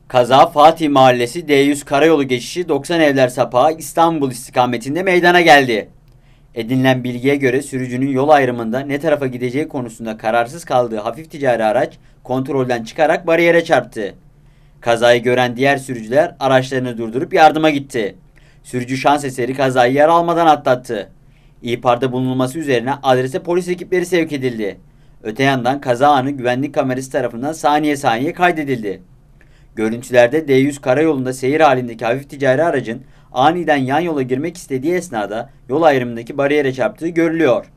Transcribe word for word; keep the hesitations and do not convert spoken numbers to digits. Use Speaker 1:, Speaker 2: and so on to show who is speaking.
Speaker 1: Kaza Fatih Mahallesi D yüz Karayolu geçişi doksan Evler Sapağı İstanbul istikametinde meydana geldi. Edinilen bilgiye göre sürücünün yol ayrımında ne tarafa gideceği konusunda kararsız kaldığı hafif ticari araç kontrolden çıkarak bariyere çarptı. Kazayı gören diğer sürücüler araçlarını durdurup yardıma gitti. Sürücü şans eseri kazayı yara almadan atlattı. İhbarda bulunulması üzerine adrese polis ekipleri sevk edildi. Öte yandan kaza anı güvenlik kamerası tarafından saniye saniye kaydedildi. Görüntülerde D yüz Karayolu'nda seyir halindeki hafif ticari aracın aniden yan yola girmek istediği esnada yol ayrımındaki bariyere çarptığı görülüyor.